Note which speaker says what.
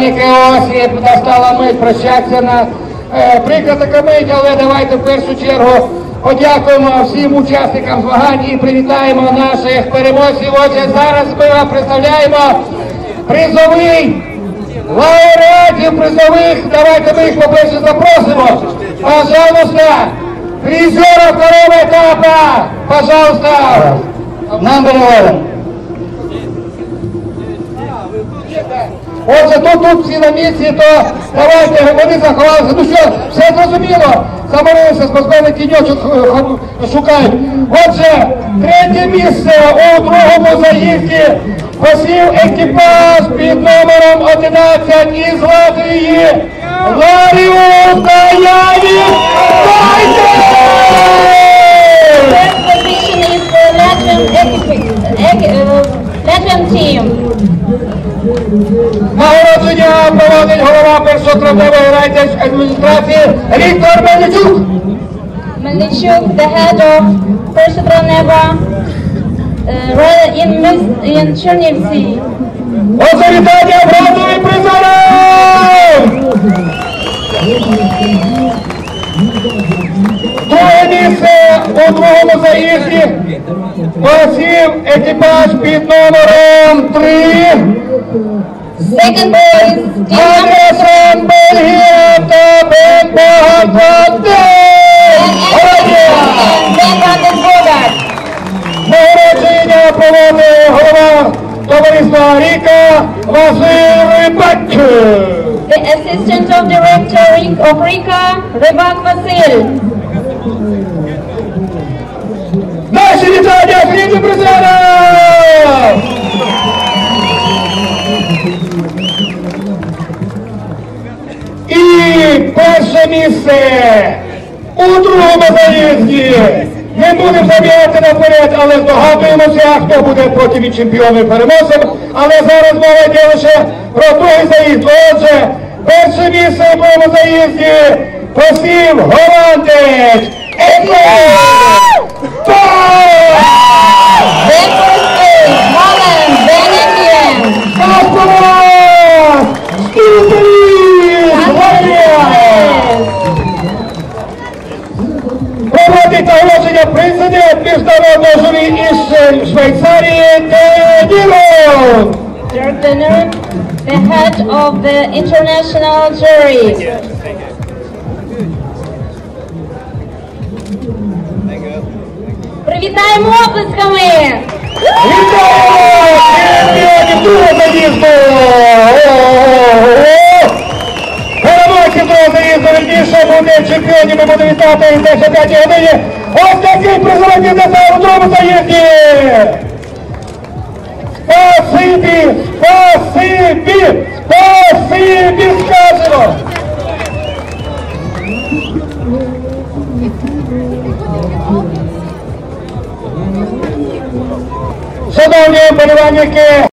Speaker 1: Вболівальники, ось і настала мить прощатися на прикра така мить, але давайте в першу чергу подякуємо всім учасникам змагань і привітаємо наших переможців. Отже, зараз ми вам представляємо призовий лауреатів призових. Давайте ми їх по-перше запросимо. Пожалуйста, призеров второго этапа, пожалуйста, number 11. Отже, тут всі на місці, то давайте, вони заховалися. Ну що, все зрозуміло? Заморився, спокійно тіньочок шукають. Отже, третє місце у другому заїзді посів екіпаж під номером 11 із Латвії. Ларіус Даявіс
Speaker 2: Latvian team.
Speaker 1: Нагородження проводить голова першотравневої райдержадміністрації Віктор Мельничук.
Speaker 2: Мельничук, the head of Першотравнева in Чернівці.
Speaker 1: Отже, вітання бронзовим призерам! Друге місце у другому заїзді посів екіпаж під номером 3.
Speaker 2: Second place,
Speaker 1: Андерсон, Бельгія та Бен Багатванде! Нагородження проводить голова товариства Ріка Василь Рибак.
Speaker 2: The assistant of director of Rika, Rybak Vasil.
Speaker 1: Наші вітання фінішним призерам! І перше місце у другому заїзді. Не будемо забігати наперед, але здогадуємося, хто буде потім і чемпіоном і переможцем. Але зараз мова йде лише про другий заїзд. Отже, перше місце у другому заїзді посів голландець. Проводить оголошення президент міжнародного журі із Швейцарії Ділон.
Speaker 2: The head of the international jury. Привітаємо оплесками!
Speaker 1: Вітаємо! Чемпіонів другого заїзду! Переможці другого заїзду, вірніше буде чемпіонів, ми будемо вітати десь о 5 годині. Ось такий призовий десант у другому заїзді! Спасибі! Спасибі! Спасибі, скажемо! Шановні вболівальники!